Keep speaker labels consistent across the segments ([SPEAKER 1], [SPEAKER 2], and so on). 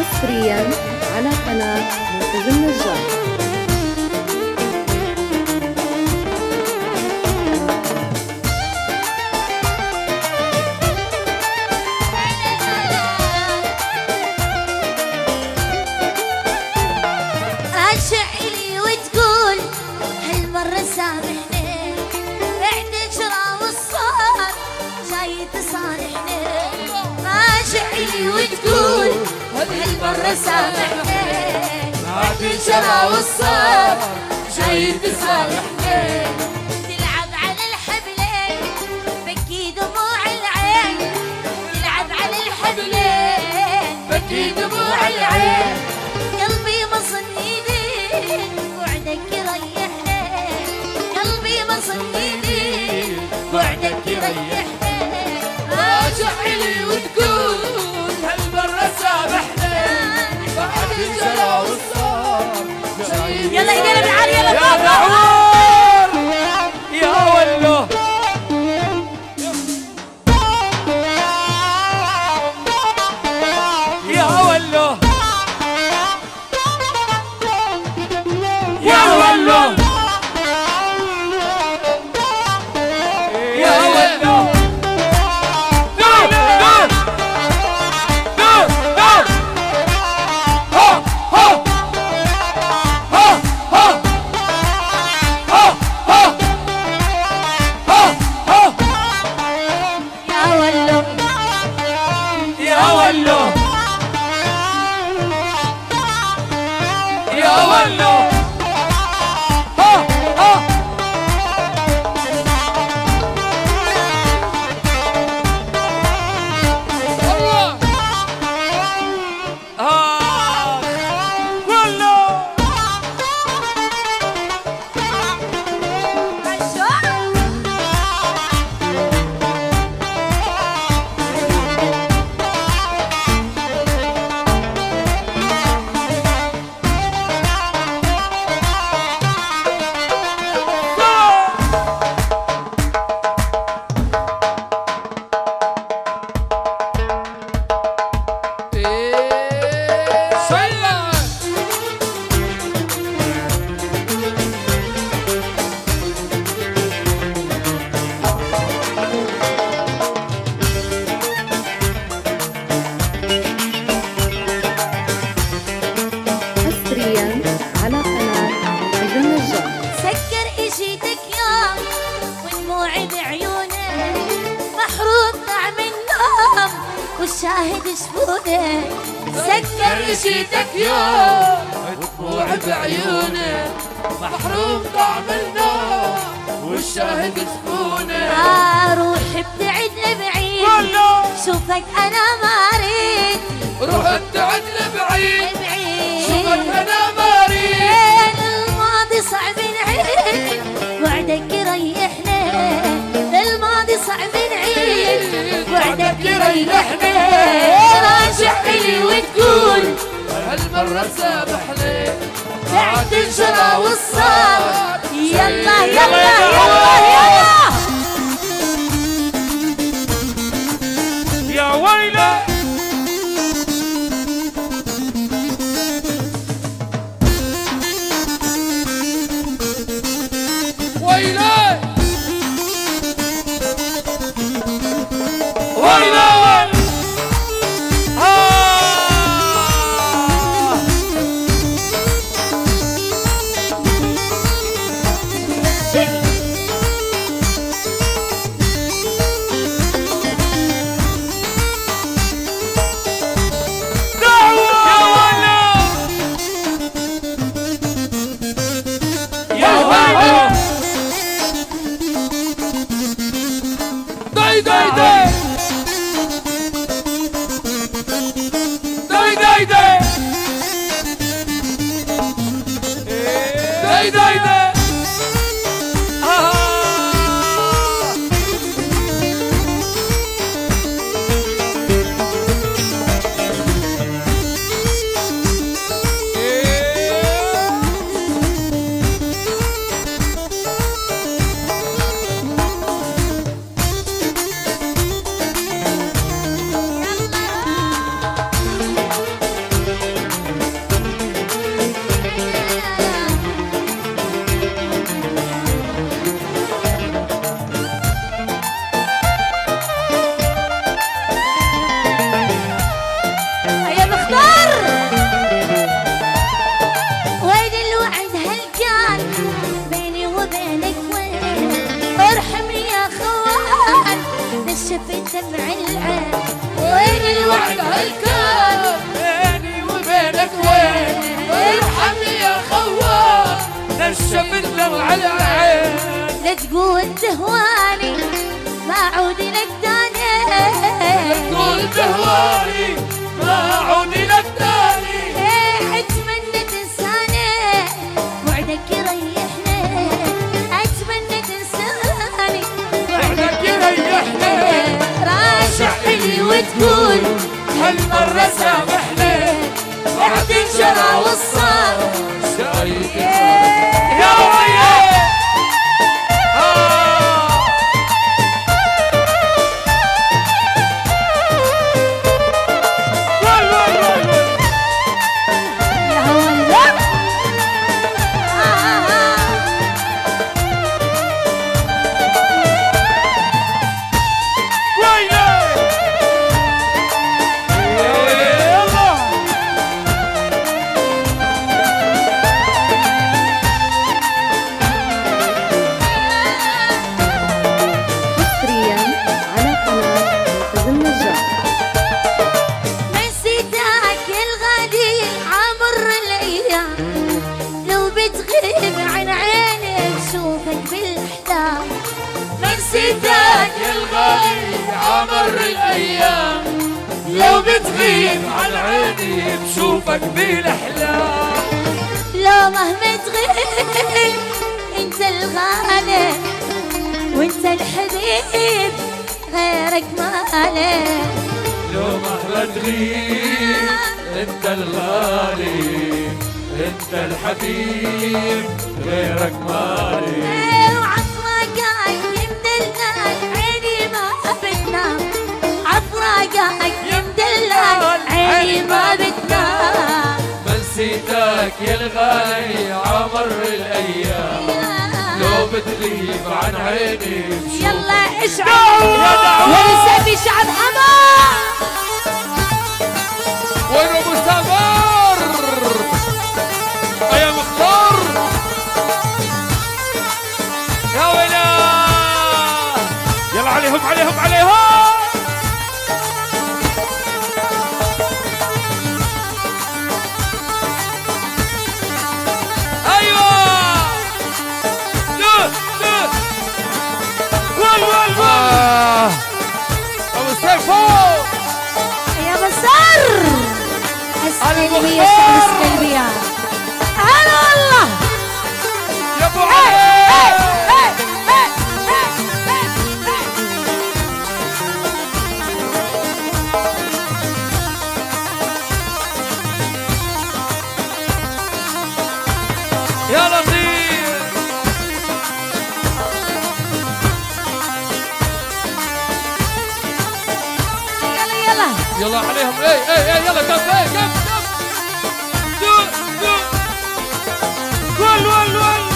[SPEAKER 1] حصريا على قناة منتج النجار.
[SPEAKER 2] عاشقني وتقول هالمرة سامحني بعد الجرى والصار جاي تصالحني. عاشقني وتقول هالمرة سامحني بعد الجرى والصار جاي تصالحني. تلعب على الحبلين بكي دموع العين، تلعب على الحبلين بكي دموع العين. قلبي مصنيني بعدك يريحني، قلبي مصنيني بعدك يريحني.
[SPEAKER 3] راجع لي وتقول هالمرة سامحني بعد الجرى والصار.
[SPEAKER 2] يلا ايدينا بالعالي يلا
[SPEAKER 3] يا دعور يا ولو يا ولو يا ولو يا ولو. دور دور دور دور ها ها ها ها ها ها ها.
[SPEAKER 2] يا ولو
[SPEAKER 3] يا ولو يا ولو ها ها. والله كله
[SPEAKER 1] حصريا على قناة منتج النجار.
[SPEAKER 2] سكر اجيتك يوم ودموعي بعيونك محروم طعم النوم والشاهد شفونك. سكر
[SPEAKER 3] اجيتك يوم ودموعي بعيونك محروم طعم النار والشاهد شفونك.
[SPEAKER 2] روح ابتعد لبعيد
[SPEAKER 3] والله
[SPEAKER 2] شوفك انا ما اريد.
[SPEAKER 3] روح ابتعد لبعيد
[SPEAKER 2] بعيد
[SPEAKER 3] شوفك انا ما اريد.
[SPEAKER 2] الماضي صعب نعيد وعدك يريحنا، الماضي صعب نعيد وعدك يريحنا. راجع لي وتقول
[SPEAKER 3] هالمرة سامحني
[SPEAKER 2] بعد الجرى والصار. يلا يلا يلا يلا
[SPEAKER 3] يا ويلي ويلي ويلي. داي داي داي
[SPEAKER 2] في دمع العين. وين الوعد هالكون
[SPEAKER 3] بيني وبينك وين؟ ارحمني يا خوان نشف الدمع العين.
[SPEAKER 2] لا تقول تهواني ما عود لك تاني.
[SPEAKER 3] لا تقول تهواني ما عود لك تاني.
[SPEAKER 2] اتمنى تنساني وعدك يريحني. اتمنى تنساني
[SPEAKER 3] وعدك يريحني.
[SPEAKER 2] راجع لي وتقول
[SPEAKER 3] هالمرة سامحني بعد الجرى والصار شايف يا ويلي. عمر الأيام لو بتغيب عن عيني بشوفك بالأحلام.
[SPEAKER 2] لو مهما تغيب انت الغالي وانت الحبيب غيرك مالي.
[SPEAKER 3] لو مهما تغيب انت الغالي انت الحبيب غيرك مالي.
[SPEAKER 2] عيني ما بتنام.
[SPEAKER 3] ما نسيتك يا الغالي عمر الأيام لو بتغيب عن عيني.
[SPEAKER 2] يلا اشعار ونسمي شعب حماة.
[SPEAKER 3] وين ابو سمر يا مختار يا ويلا. يلا عليهم عليهم عليهم.
[SPEAKER 2] يا بصر السلبية السلبية. هلا والله
[SPEAKER 3] يا ابو علي. يا لطيف يلا عليهم. اي يلا كف ول ول ول.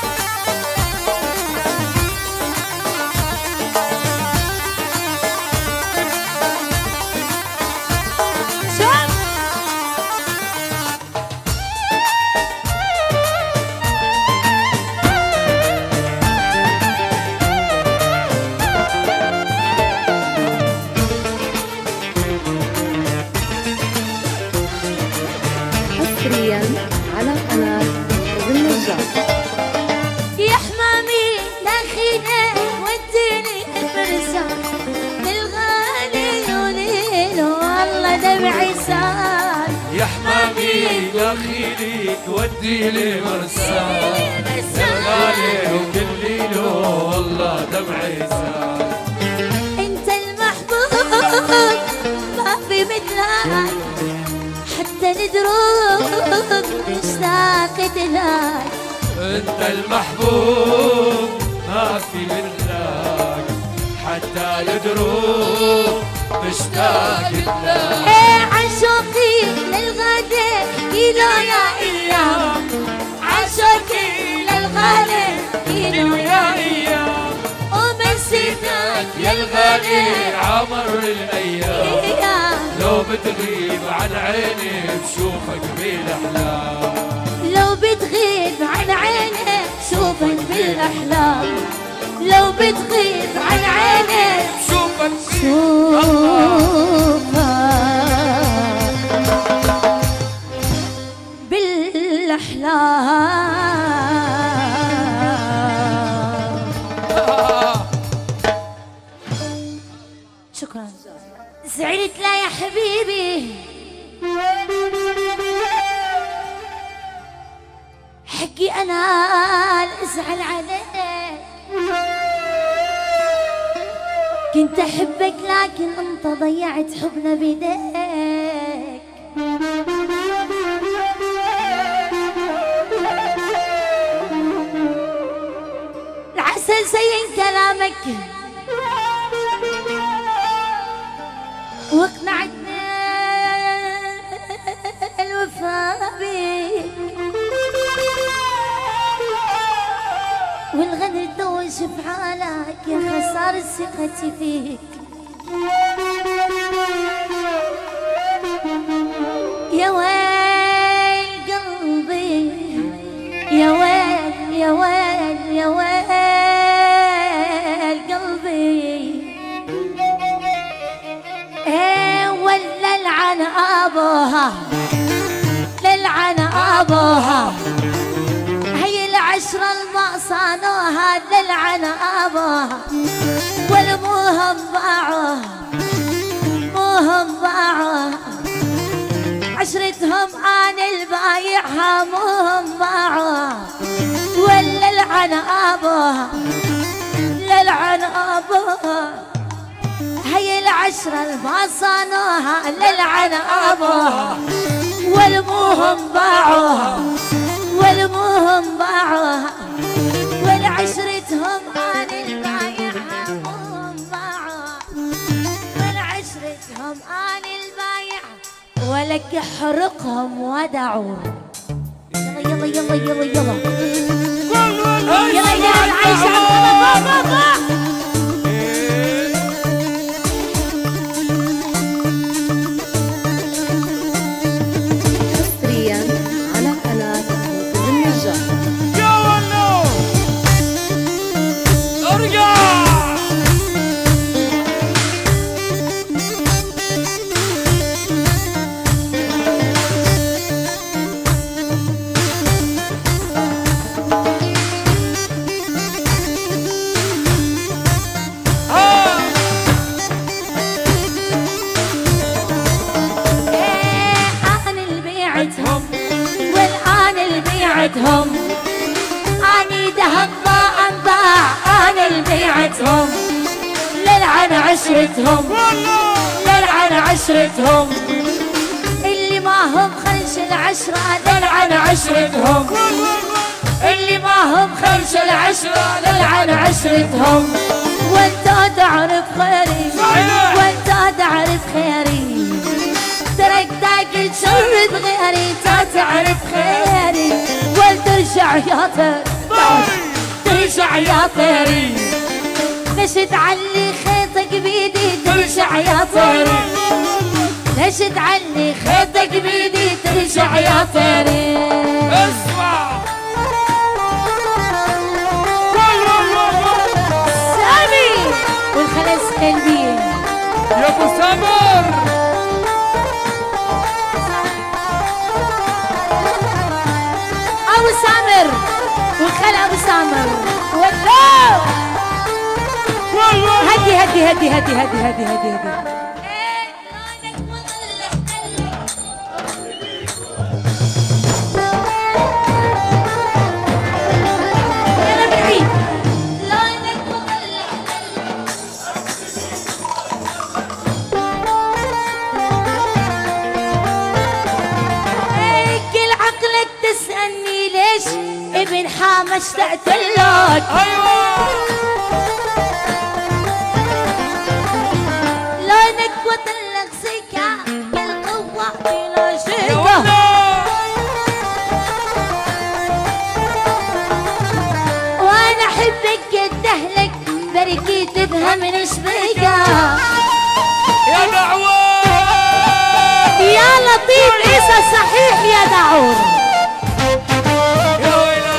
[SPEAKER 1] على قناة النجار.
[SPEAKER 2] يا حمامي داخلي وديني المرسى للغالي وليله والله دمعي سال.
[SPEAKER 3] يا حمامي داخلي تودي لي مرسال للغالي وكل ليله والله دمعي سال.
[SPEAKER 2] انت المحبوب ما في مثلك حتى ندروب اشتاقت لك.
[SPEAKER 3] انت المحبوب ما في مثلك حتى الدروب مشتاق لك.
[SPEAKER 2] عشوقي للغالي كيلو يا ايام. عشوقي للغالي كيلو يا ايام. ومنسيتك
[SPEAKER 3] يا الغالي عمر الايام لو بتغيب عن عيني بشوفك بالاحلام.
[SPEAKER 2] لو بتغيب عن عيني شوفك بالاحلام. لو بتغيب عن عيني
[SPEAKER 3] شوفك
[SPEAKER 2] أشوفها بالأحلام. شكرا. زعلت لا يا حبيبي، حقي أنا أزعل عليك، كنت أحبك لكن أنت ضيعت حبنا بيديك. العسل زين كلامك واقنعتنا الوفاء بيك، والغدر دوش بحالك يا خسارة ثقتي فيك. يا ويل قلبي، يا ويل يا ويل يا ويل قلبي، ايه ولا لعن ابوها، للعن ابوها، هي العشرة الما صانوها للعن ابوها، والموهم باعوها، موهم باعوها، عشرتهم انا البايعها موهم باعوها، ولا لعن ابوها، للعن ابوها، هي العشرة الما صانوها للعن ابوها، والموهم باعوها، والموهم باعوها، والعشرتهم انا البايعها موهم باعوها، والعشرتهم انا البايعها، ولك احرقهم ودعوا. يلا يلا يلا يلا يلا يلا يا عايشة بابا.
[SPEAKER 1] حصريا على قناة النجار.
[SPEAKER 3] يا ولو ارجع.
[SPEAKER 2] والآن البيعتهم أني دهب ما أنباع، أنا البيعتهم للعن عشرتهم، للعن عشرتهم، اللي ما هم خلش العشرة للعن عشرتهم، اللي ما هم خلش العشرة للعن عشرتهم، وانت تعرف خيري، وانت تعرف خيري، تركتك تشرد غيري، تعرف خيري، وترجع يا طير، ترجع يا طيري، ليش تعلي خيطك بيدي، ترجع يا طيري، ليش تعلي خيطك بيدي، ترجع يا طيري.
[SPEAKER 3] اسمع
[SPEAKER 2] سامي والخلص قلبي
[SPEAKER 3] يا ابو سمر.
[SPEAKER 2] ابو سامر والخال ابو سامر والله. هدي هدي هدي هدي هدي هدي هدي هدي. يلا بالعيد. كل عقلك تسألني ليش ابن حامة اشتقت لك. لونك وطلق سكة بالقوة بلا شكة. وانا احبك قد اهلك بركي تفهم نشبكة.
[SPEAKER 3] يا دعوة
[SPEAKER 2] يا لطيف عيسى صحيح يا دعور.
[SPEAKER 3] يا ويلا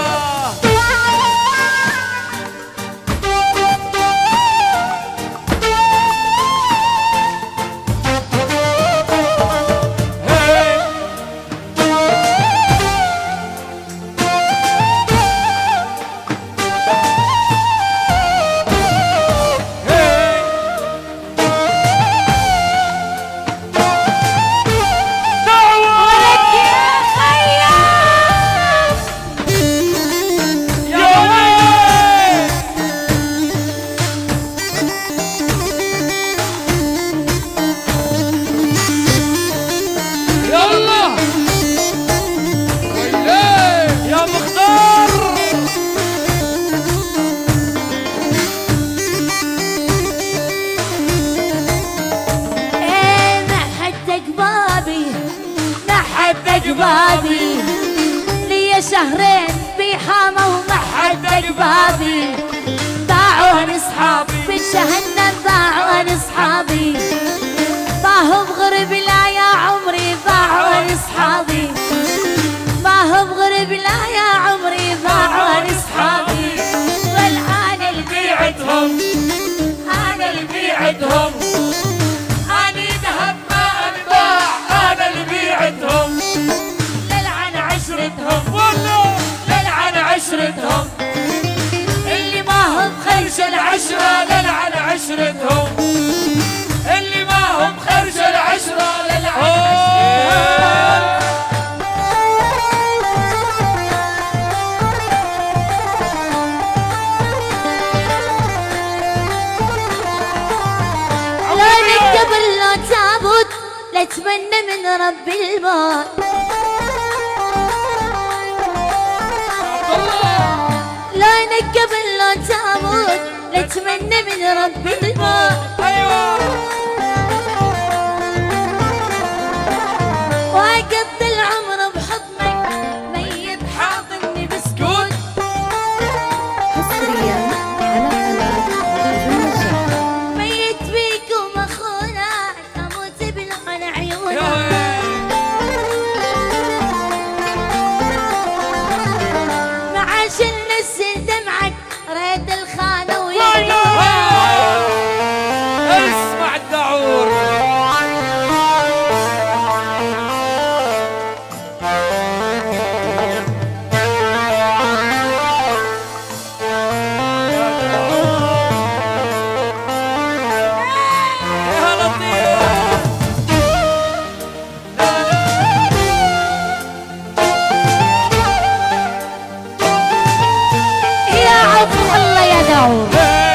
[SPEAKER 2] بابي لي شهرين بحامة وما حد بابي باعوني اصحابي في جهنم باعوني اصحابي ما هو بغرب لا يا عمري باعوني اصحابي ما هو بغرب لا يا عمري باعوني اصحابي والان اللي بيعتهم انا اللي بيعتهم اني ذهب ما انباع انا اللي بيعتهم للعن عشرتهم والله للعن عشرتهم اللي ما هم خرج العشرة للعن عشرتهم اللي ما هم خرج العشرة للعن عشرتهم لونك قبل لا تابوت لا اتمنى من رب الموت لونك قبل لا تموت لا اتمنى من رب الموت
[SPEAKER 3] ايوه
[SPEAKER 2] واقضي العمر بحضنك ميت حاضني بسكوت
[SPEAKER 1] حصريا على قناة النجار.
[SPEAKER 2] ميت بيكم اخونا اموت بلعن عيونك معاش ننزل دمعك ريت الخانة ويعيونك
[SPEAKER 3] اسمع الدعور يا لطيف
[SPEAKER 2] يا عفو الله يا دعور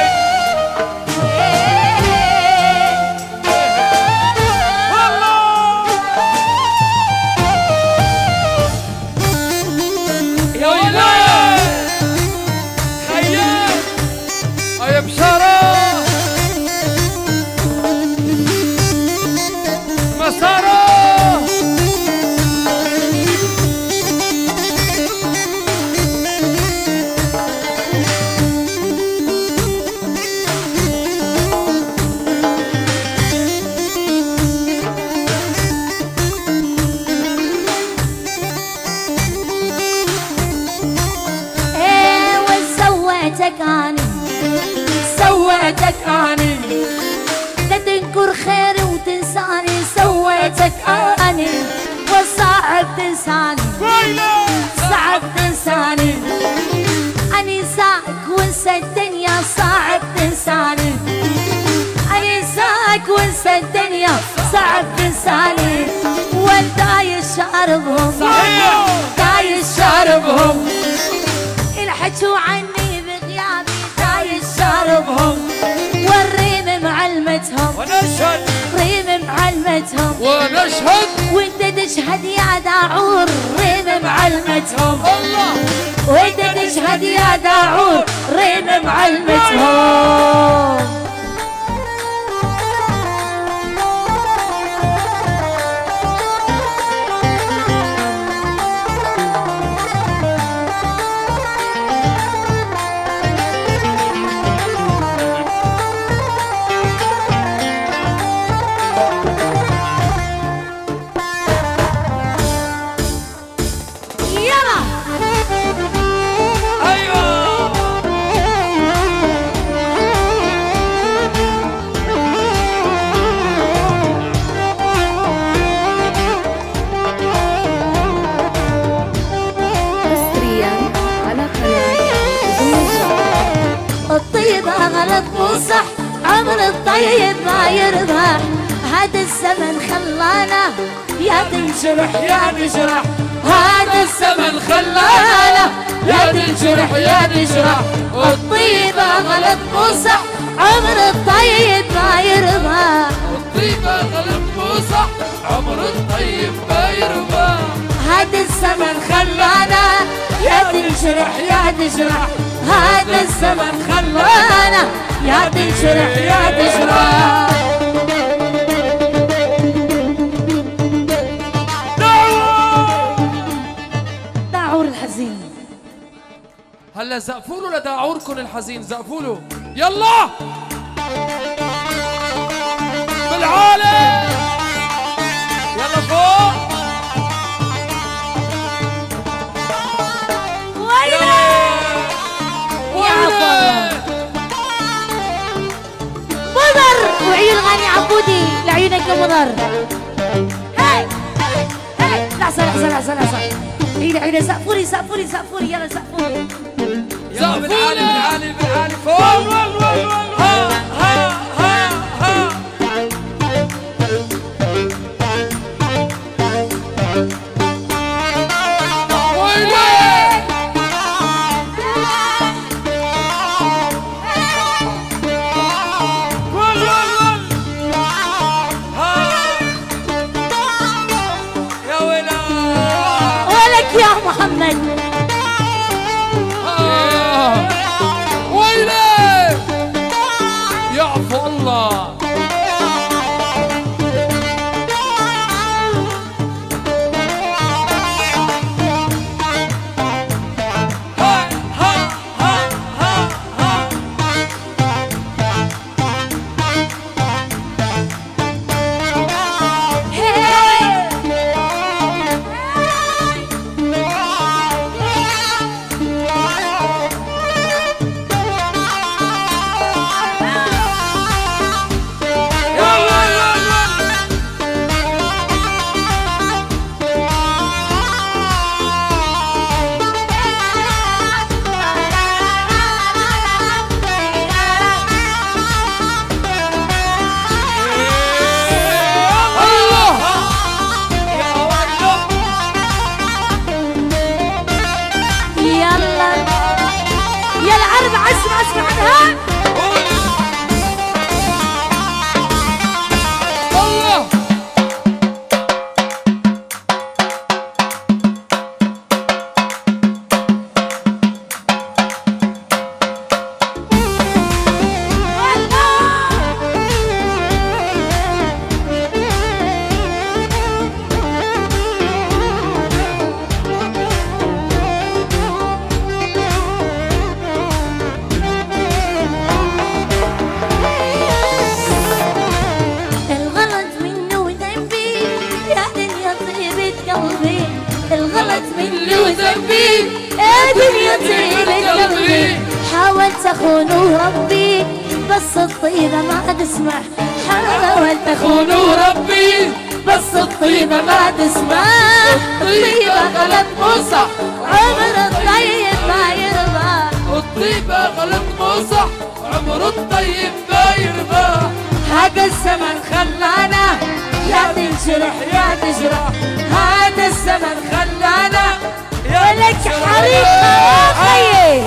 [SPEAKER 3] يا ولاد خيال يا بشارة مسارة
[SPEAKER 2] ايه وسويتك اني سويتك اني لا تنكر خيري وتنساني سويتك اني وصعب تنساني صعب تنساني اني ساك وانسى الدنيا صعب تنساني اني ساك وانسى الدنيا صعب تنساني والدايش شاربهم
[SPEAKER 3] صحيح.
[SPEAKER 2] دايش شاربهم الحكوا عني بغيابي دايش شاربهم والريم معلمتهم
[SPEAKER 3] ونشهد
[SPEAKER 2] ريم معلمتهم
[SPEAKER 3] ونشهد
[SPEAKER 2] وانت تشهد يا داعور ريم معلمتهم
[SPEAKER 3] الله
[SPEAKER 2] وانت تشهد يا داعور ريم معلمتهم يلا
[SPEAKER 3] ايوه
[SPEAKER 1] حصريا على قناة النجار.
[SPEAKER 2] الطيب غلط مو صح عمر الطيب ما يربح هذا الزمن خلانا يا تنجرح يا نجرح هذا الزمن خلانا يا تنجرح يا نجرح الطيب غلط مو صح عمر الطيب ما يربح
[SPEAKER 3] الطيبة غلط مو صح عمر الطيب ما يرضى
[SPEAKER 2] هذا الزمن خلانا يا تنجرح يا تجرح هذا الزمن خلانا يا تنجرح يا تجرح
[SPEAKER 3] دعوة هلا زقفوا له لداعوركم الحزين، زقفوا له يلا بالعالي يلا فوق.
[SPEAKER 2] مضر وعيون غاني عبودي لعيونك يا مضر. هاي هاي لحظة لحظة لحظة لحظة. عيوني سقفولي سقفولي سقفولي يلا سقفولي.
[SPEAKER 3] زقفولي بالعالي بالعالي فوق. ها ها ها ها
[SPEAKER 2] يا محمد
[SPEAKER 3] ويلي يعفو الله.
[SPEAKER 2] حاولت اخون ربي بس الطيبة ما تسمح. حاولت اخون ربي بس الطيبة ما تسمح. الطيبة غلط مو صح عمر الطيب ما يرضى.
[SPEAKER 3] الطيبة غلط مو صح عمر الطيب ما يرضى.
[SPEAKER 2] هذا الزمن خلانا يا تنشرح يا تجرح. هذا الزمن خلانا يا لك حريقة يا خيي.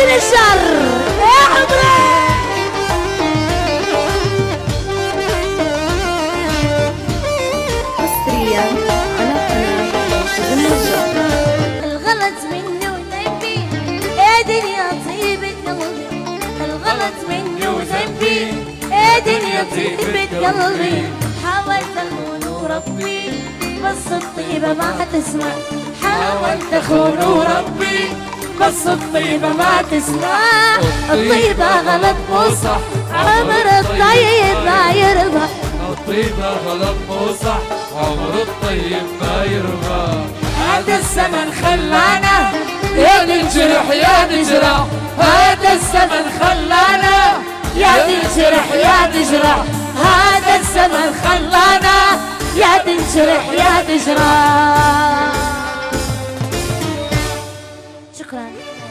[SPEAKER 2] النجار يا عمري.
[SPEAKER 1] حصريا على قناة النجار.
[SPEAKER 2] الغلط مني وذنبي يا دنيا طيبة قلبي، الغلط مني وذنبي يا دنيا طيبة قلبي. حاولت اخون وربي بس الطيبة ما تسمع، حاولت اخون وربي بس الطيبة ما تسمع. الطيبة غلط مو صح، عمر الطيب ما يرضى.
[SPEAKER 3] الطيبة غلط مو صح، عمر الطيب ما يرضى.
[SPEAKER 2] هذا الزمن خلانا
[SPEAKER 3] يا ننجرح يا نجرح،
[SPEAKER 2] هذا الزمن خلانا يا تنجرح يا تجرح. هذا الزمن خلانا يا تنجرح يا تجرح. شكرا.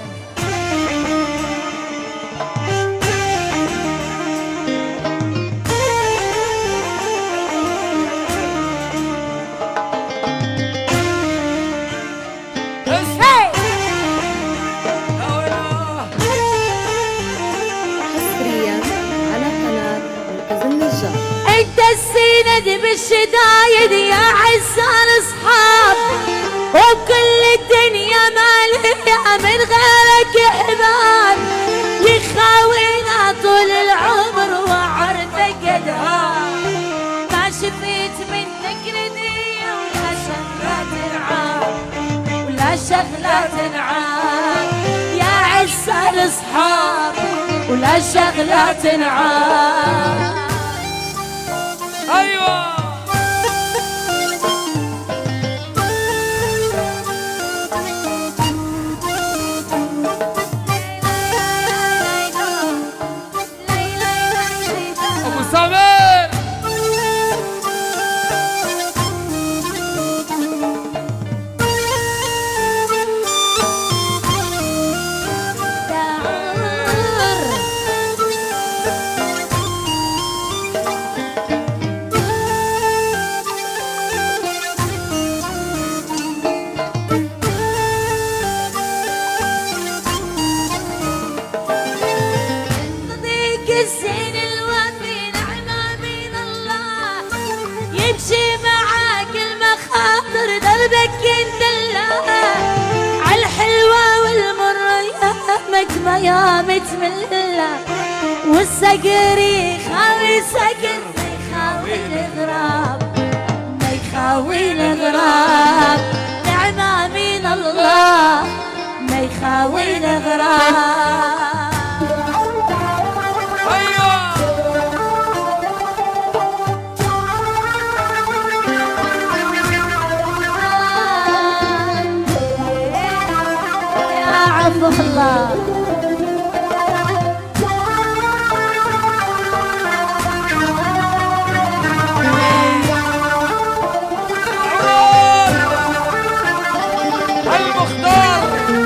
[SPEAKER 1] حصريا على قناة النجار.
[SPEAKER 2] انت السند بالشدايد يا عزال اصحاب، وبكل الدنيا مالية من غيرك احباب. يخاوينا طول العمر وعرفك قدام، ما شفيت منك ردية ولا شغلة تنعام، ولا شغلة تنعام يا عزال اصحاب، ولا شغلة تنعام.
[SPEAKER 3] ايوه ابو سامر.
[SPEAKER 2] صديق الزين الوفي نعمة من الله، يمشي معاك المخاطر دربك يندلع. عالحلوة والمرة يامك ما يامت ملة، والسقر يخاوي سقر ما يخاوي الغراب، ما يخاوي الغراب. نعمة من الله ما يخاوي الغراب.
[SPEAKER 3] ايوه
[SPEAKER 2] يا عفو الله.
[SPEAKER 3] المختار.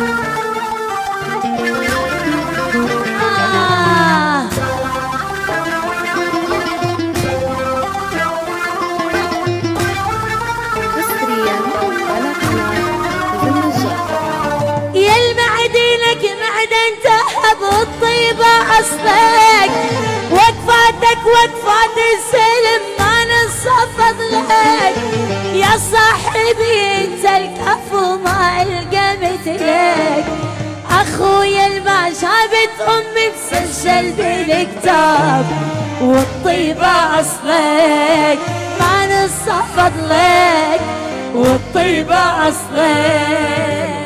[SPEAKER 1] حصريا على قناة النجار.
[SPEAKER 2] يا المعدنك معدن تهب الطيبة أصلك، وقفاتك وقفات السلم ما نصفض لك. يا صاحبي انت الكفو ما القى مثلك، اخويا الما شابت امي مسجل بالكتاب، والطيبة اصلك ما نصفض لك، والطيبة اصلك.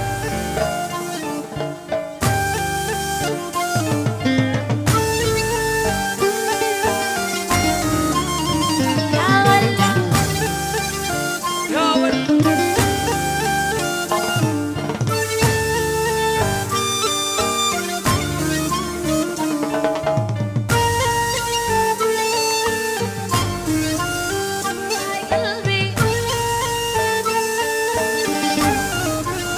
[SPEAKER 3] يا ولد
[SPEAKER 2] قلبي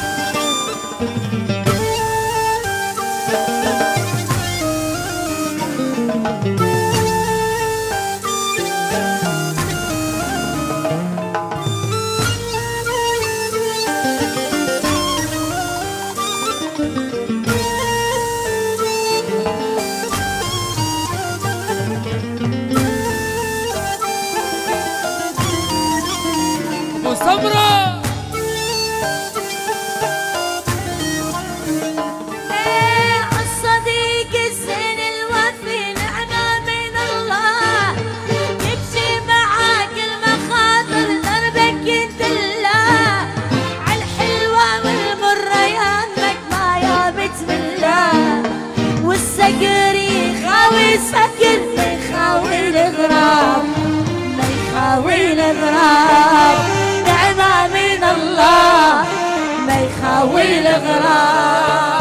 [SPEAKER 3] سمرة
[SPEAKER 2] الصديق الزين الوفي نعمة من الله، يمشي معاك المخاطر دربك يدله، عالحلوة والمرة يامك ما يابت بالله، والسكر يخاوي سكر ما يخاوي الغراب، ما يخاوي الغراب، نعمة من الله ما يخاوي الغراب.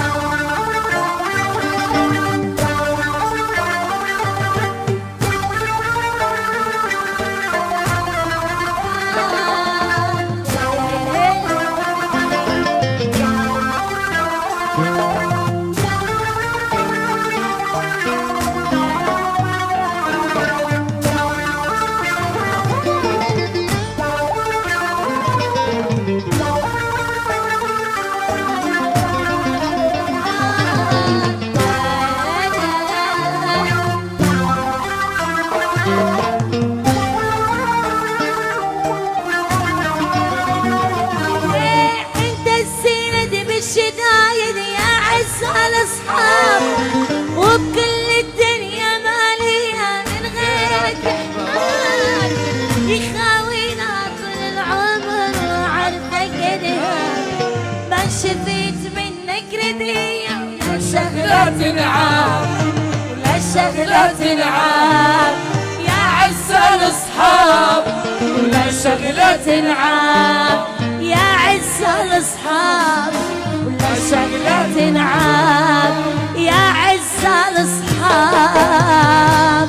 [SPEAKER 2] الأصحاب وكل الدنيا مالية من غيرك حماة، يخاوينا طول العمر وعرفك دهاب، ما شفيت منك ردية ولا شغلة تنعاب، ولا شغلة تنعاب يا عز الأصحاب، ولا شغلة تنعاب يا عز الأصحاب، ولا شغلة تنعاب يا عز الأصحاب،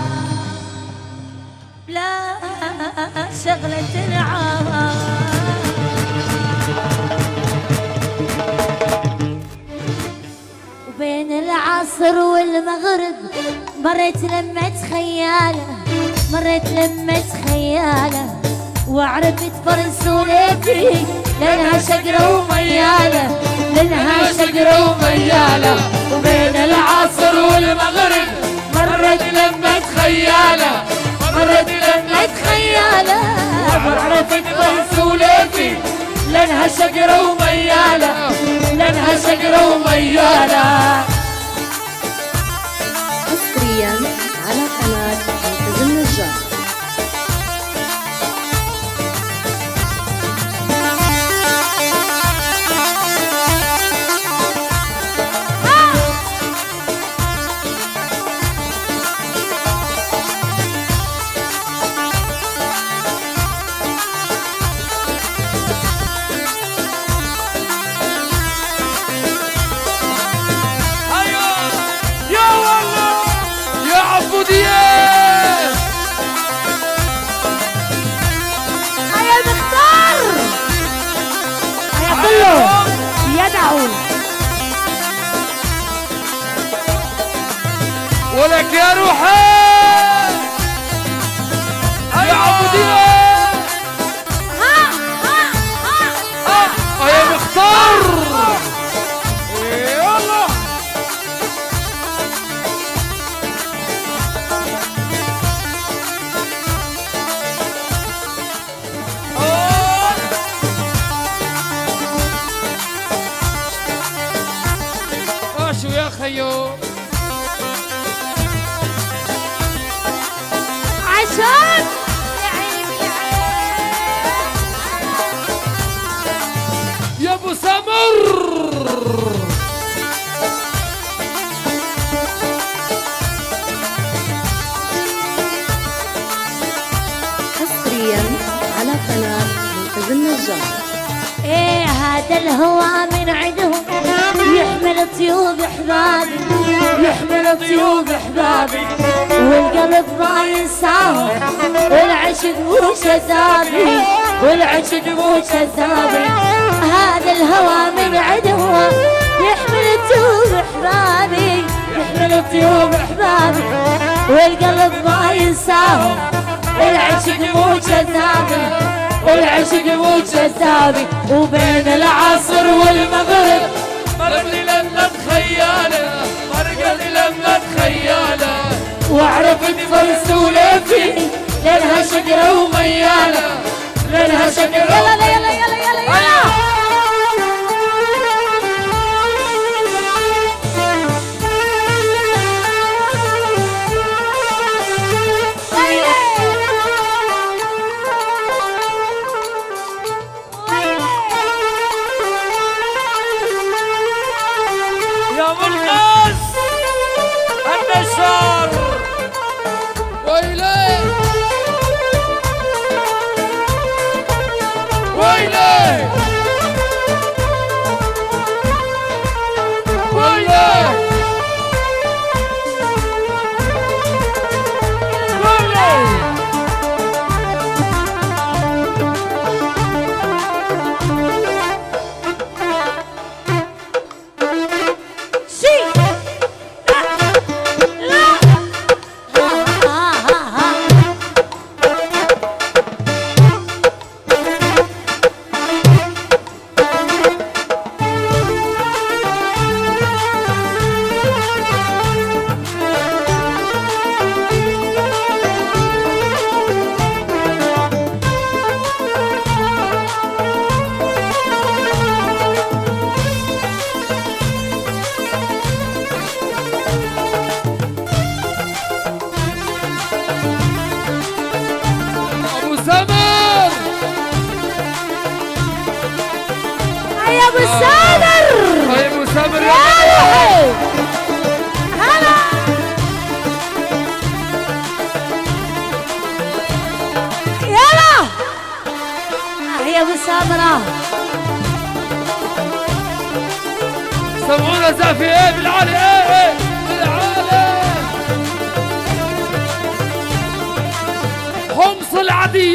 [SPEAKER 2] لا شغلة تنعاب. وبين العصر والمغرب مريت لمة خيالة، مريت لمة خيالة، وعرفت فرس وليتي لانها شقرة وميالة، لانها شقرة وميالة. وبين العصر والمغرب مرت لمة خيالة، مرت لمة خيالة، وعرفت فرس وليتي لانها شقرة وميالة، لانها شقرة وميالة.
[SPEAKER 1] حصريا على قناة النجار.
[SPEAKER 3] ولك يا روحي يا عبودية يا مختار يلا شو يا خيو
[SPEAKER 2] عشان
[SPEAKER 3] يا ابو سمر.
[SPEAKER 1] حصريا على قناة النجار.
[SPEAKER 2] ايه هذا الهوى من عندهم يحمل طيوب احبابي، يحمل طيوب احبابي، والقلب ما ينساهم، والعشق مو شذابي، والعشق مو شذابي. هذا الهوى من عندهم يحمل طيوب احبابي، يحمل طيوب احبابي، والقلب ما ينساهم، والعشق مو شذابي، والعشق مو جذابي. وبين العصر والمغرب
[SPEAKER 3] مرق لي لمة خيالة، مرق لي لمة خيالة،
[SPEAKER 2] وعرفت فرس وليفي لانها شقرة وميالة، لانها شقرة. يلا يلا يلا يلا يلا.
[SPEAKER 3] يا منقذ النجار ويلي ويلي ويلي سمعونا زافي ايه بالعالي ايه بالعالي حمص العديد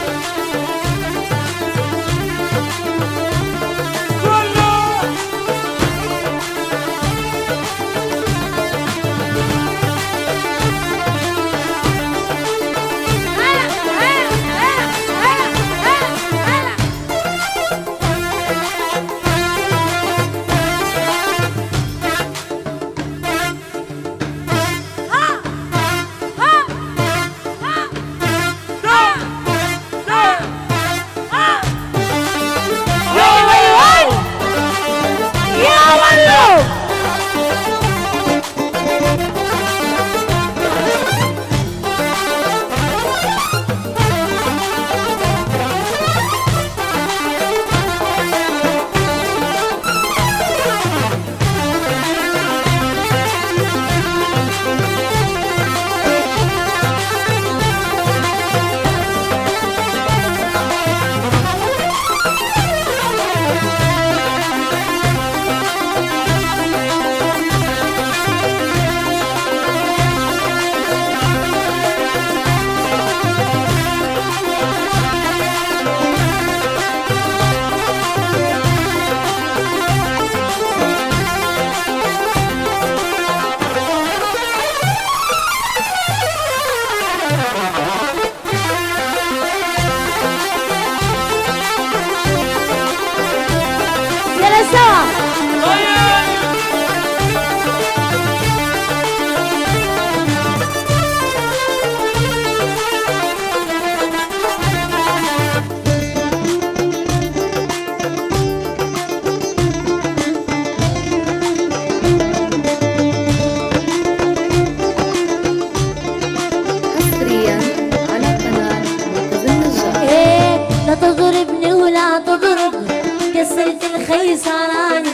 [SPEAKER 2] الخيزراني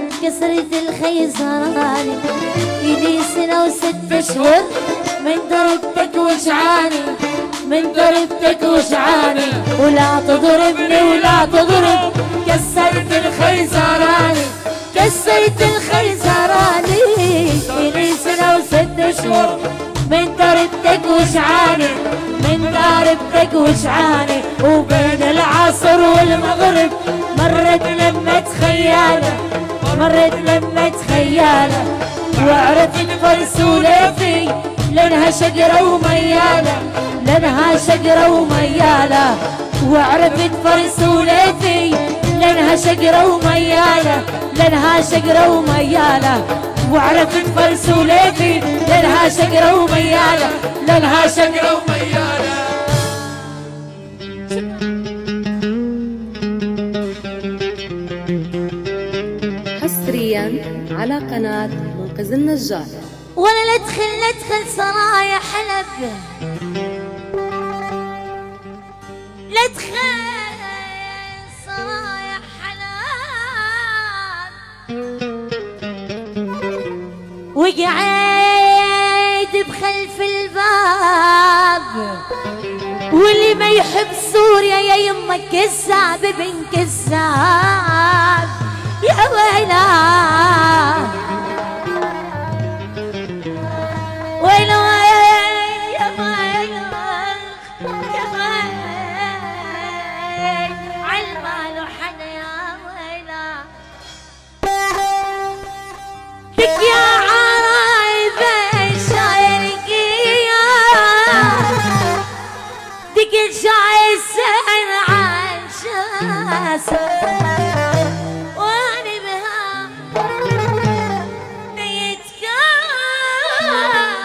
[SPEAKER 2] كسرة الخيزراني يدي سنة وست شهور من ضربتك وشعاني من ضربتك وشعاني ولا تضربني ولا تضرب كسرت الخيزراني كسرت الخيزراني يدي سنة وست شهور من ضربتك وشعاني من ضربتك وشعاني وبين العصر والمغرب مرت لمة خيالة مرت لمة خيالة وعرفت فرسولتي لانها شقرة وميالة لانها شقرة وميالة وعرفت فرسولتي لانها شقرة وميالة لانها شقرة وميالة وعرفت فرسولتي لانها شقرة وميالة لانها شقرة وميالة.
[SPEAKER 1] على قناة منقذ النجار.
[SPEAKER 2] ولا ندخل سرايا حلب، ندخل سرايا حلب، وقعد بخلف الباب، واللي ما يحب سوريا يا يمه كذاب ابن كذاب يا ويلا ويلا يا ويلا يا ويلا عالبال وحنا يا ويلا لك يا عرايبه شايرقيه دق الشاي السعر عن شاسه واني بها نيتكا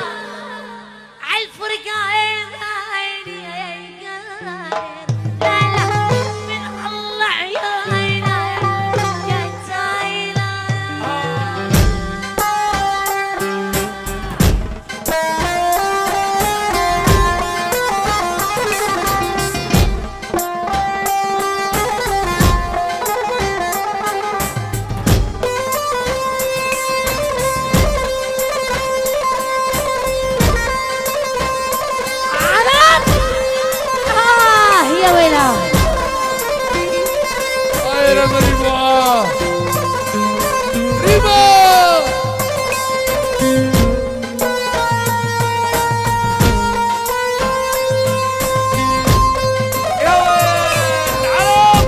[SPEAKER 2] عالفرقة عيني لا لا من الله عيوني يا تايلا يا ويلا
[SPEAKER 3] يا ريمو ريمو يا ويل العرب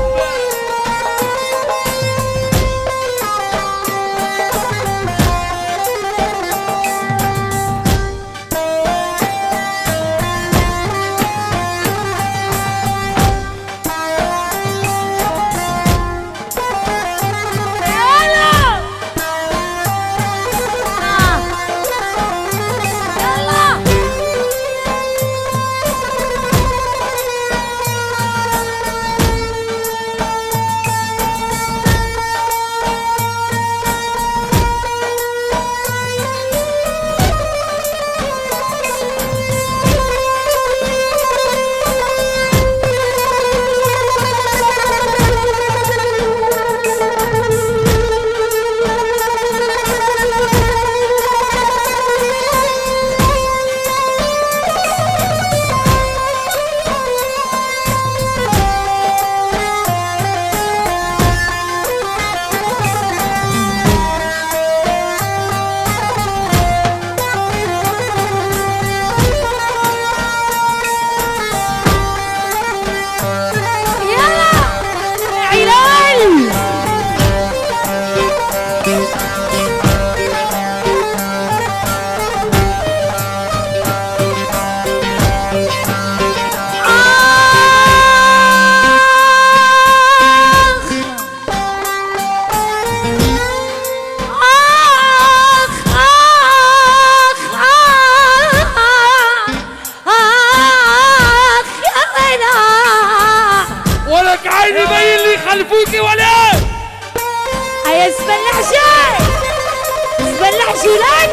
[SPEAKER 3] ولك عيني بين اللي يخلفوكي ولا
[SPEAKER 2] هيا اسبلع شي اسبلع شي لك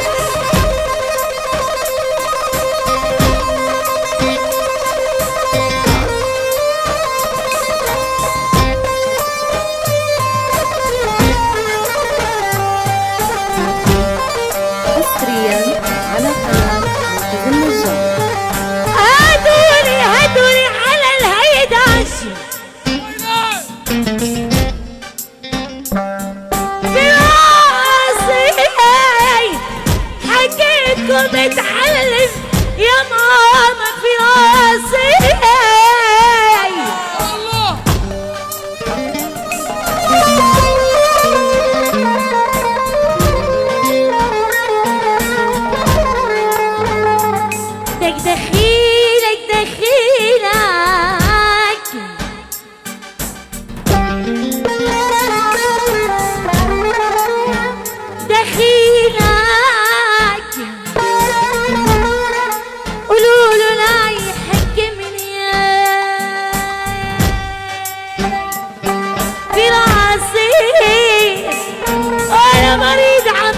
[SPEAKER 1] حصريا على قناة منقذ النجار.
[SPEAKER 2] هاتولي على الهيداش حكيتكم اتعلم يا ماما في راسي
[SPEAKER 3] الله
[SPEAKER 2] دخيلك دخيلك قولوا له لا يحكمني في راسي انا مريض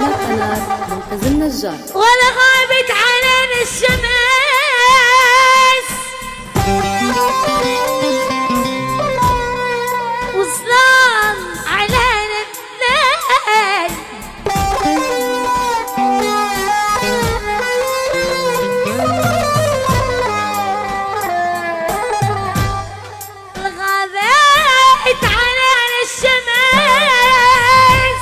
[SPEAKER 1] قناة منقذ النجار.
[SPEAKER 2] ولا غابت علينا الشمس وظلام علينا الليل، غابت علينا الشمس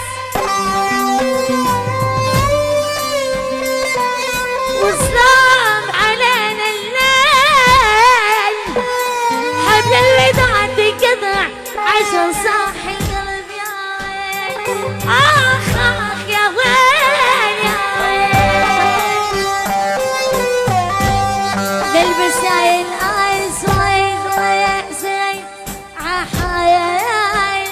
[SPEAKER 2] وظلام علينا الليل، حبل الوداع تنقطع عشان صاحي القلب يا ويل، آخ آخ يا ويل يا ويل، للبساين آيس ويز ويأسين عحايل،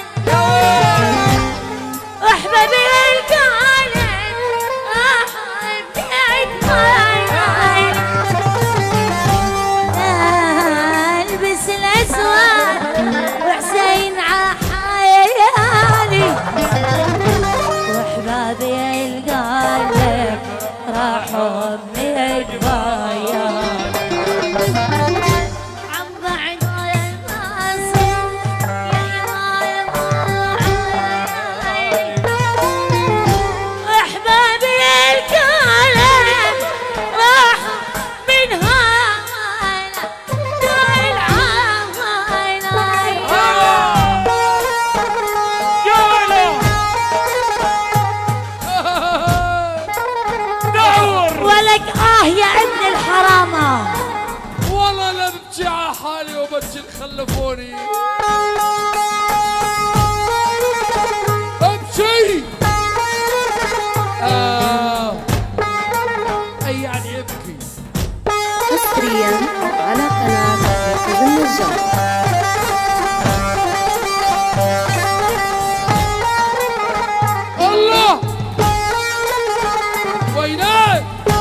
[SPEAKER 2] وحبابي الكالب أحبي عدمايل، البس الأسود وحسين عحايلي، وحبابي القالب راحوا من جبايا عم بعد الناس وحبابي القالب راحوا من هاينا دول ولك يا ابن الحرامة،
[SPEAKER 3] والله لا ببكي على حالي وببكي خلفوني ابكي. اي يعني ابكي.
[SPEAKER 1] حصريا على قناة منقذ النجار.
[SPEAKER 3] الله وينك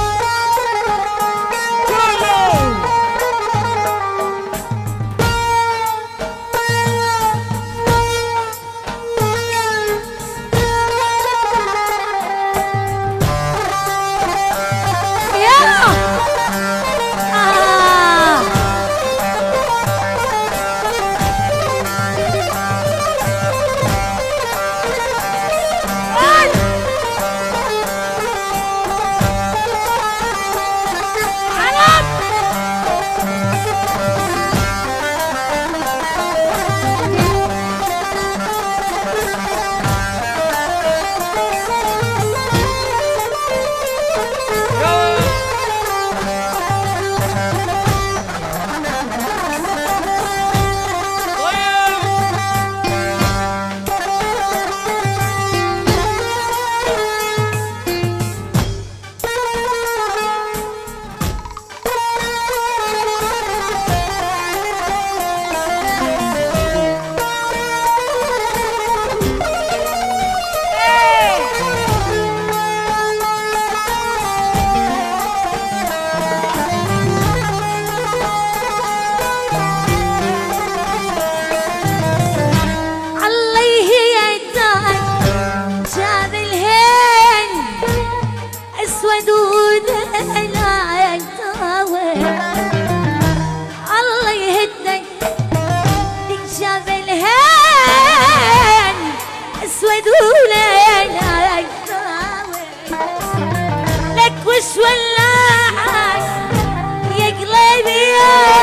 [SPEAKER 2] وش ولعك يا قلبي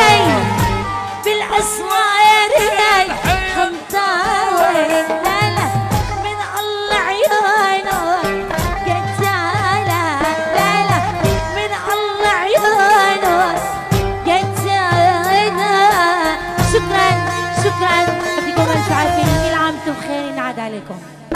[SPEAKER 2] بالاسوار حمطاوي، لا لا من الله عيونه قتاله، لا لا من الله عيونه قتاله. شكرا شكرا، يعطيكم الف عافيه، كل عام وانتم بخير، ينعاد عليكم.